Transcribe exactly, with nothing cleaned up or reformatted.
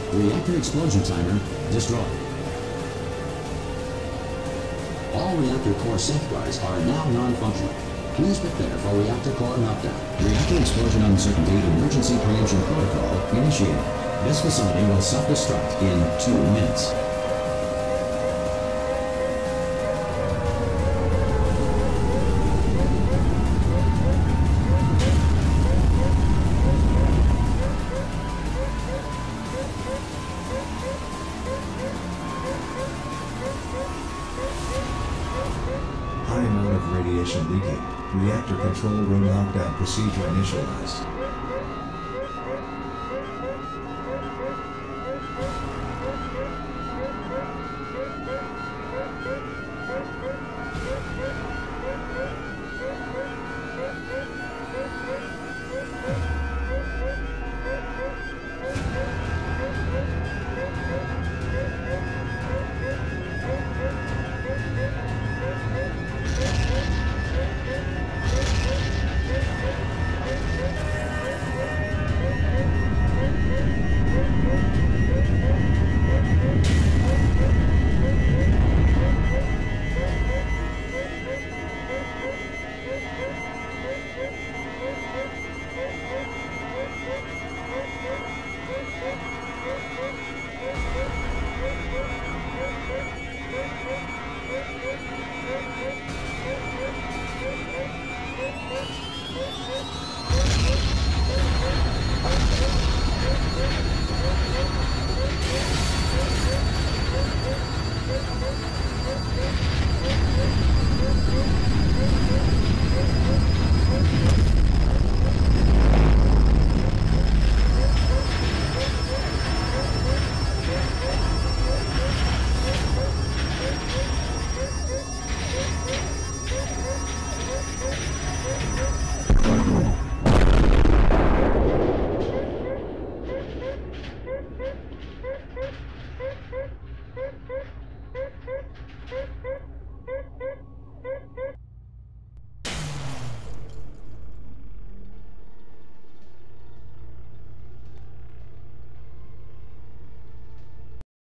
Reactor explosion timer destroyed. All reactor core safeguards are now non-functional. Please prepare for reactor core meltdown. Reactor explosion uncertainty emergency preemption protocol initiated. This facility will self-destruct in two minutes. High amount of radiation leaking. Reactor control room lockdown procedure initialized.